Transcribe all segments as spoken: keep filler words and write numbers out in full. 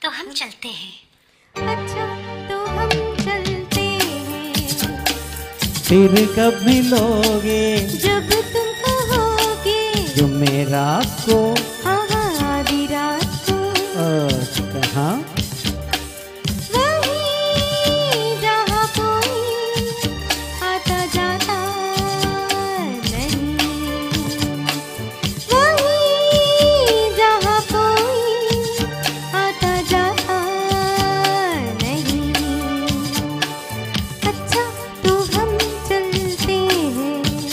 तो हम चलते हैं। अच्छा तो हम चलते हैं। फिर कब मिलोगे जब तुम कहोगे जुम्मे रात को। हाँ हाँ आधी रात को। कहाँ? वहीं जहाँ कोई आता जाता नहीं। वहीं जहाँ कोई आता जाता नहीं। अच्छा तो हम चलते हैं।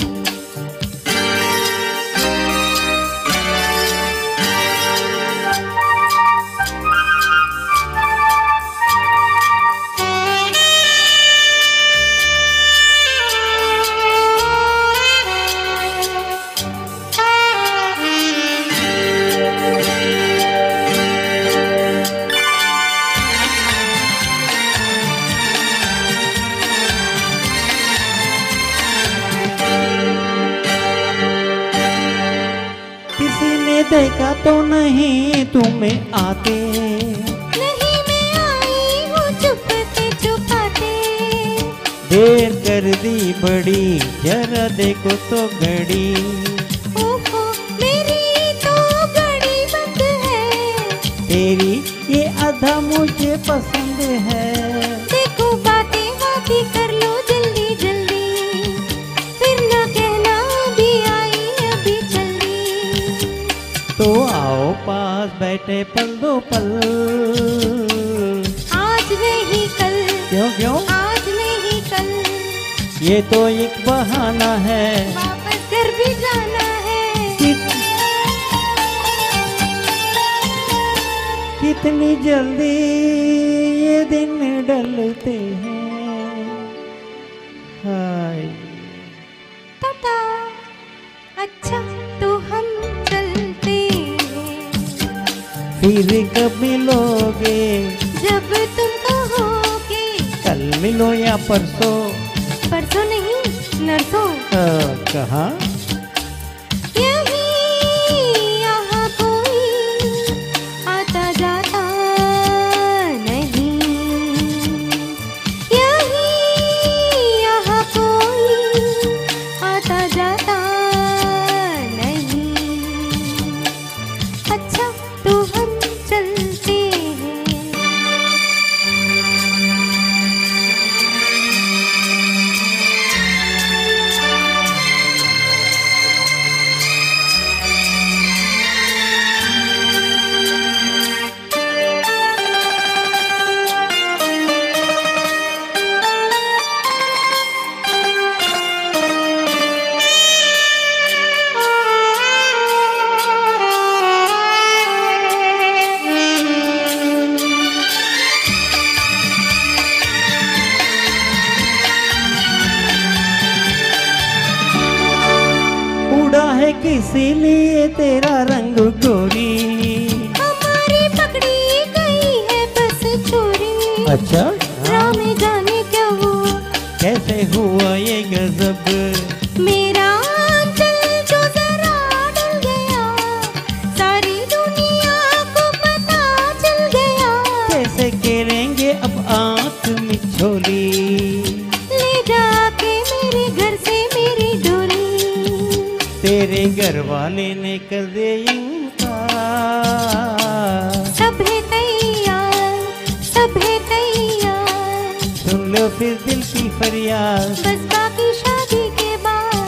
किसी ने देखा तो नहीं तुम्हें आते। नहीं मैं आई हूँ चुपते चुपाते। देर कर दी बड़ी जरा देखो तो घड़ी। ओहो मेरी तो घड़ी बंद है। तेरी ये अधा मुझे पसंद है। देखो बातें बातें कर लो जल्दी जल्दी। फिर न कहना अभी आई अभी जल्दी। तो आओ पास बैठे पल दो पल। आज नहीं कल। क्यों क्यों? आज नहीं कल। ये तो एक बहाना है। वापस घर भी जाना है। कित, कितनी जल्दी ये दिन ढलते हैं। हाय टाटा। अच्छा तो हम चलते हैं। फिर कब मिलोगे जब तुम कहोगे। कल मिलो या परसों। परसों नहीं नरसों। अ, कहाँ? यहीं यहाँ कोई आता जाता नहीं। यहीं यहाँ कोई आता जाता नहीं। अच्छा तो हम चलते हैं। उड़ा है किसी लिए तेरा रंग गोरी। हमारी पकड़ी गई है बस चोरी। अच्छा राह में जाने क्या हुआ। कैसे हुआ ये गजब। मेरा आंचल जो जरा डल गया। सारी दुनिया को पता चल गया। कैसे करेंगे अब आंख मिछोली। ले जाके मेरे घर से मेरी डोली। तेरे घर वाले ने कर दे इनकार। सब है तैयार सब है तैयार। सुन लो फिर दिल की फरियाद। बस बाकी शादी के बाद।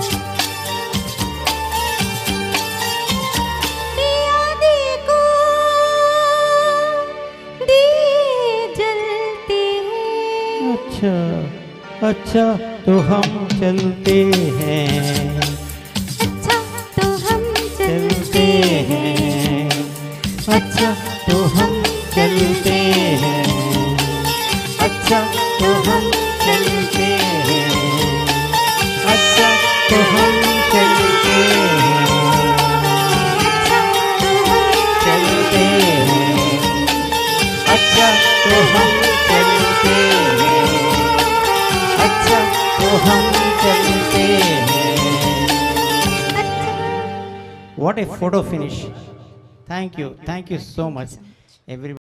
दिया देखो दिए जलते हैं। अच्छा अच्छा तो हम चलते हैं। अच्छा तो हम चलते हैं। अच्छा तो हम चलते हैं। अच्छा तो हम चलते हैं। अच्छा तो हम चलते हैं। अच्छा तो हम चलते हैं। अच्छा तो हम चलते हैं। अच्छा तो हम चलते हैं। What a photo finish. Thank you. Thank you so much. Everybody.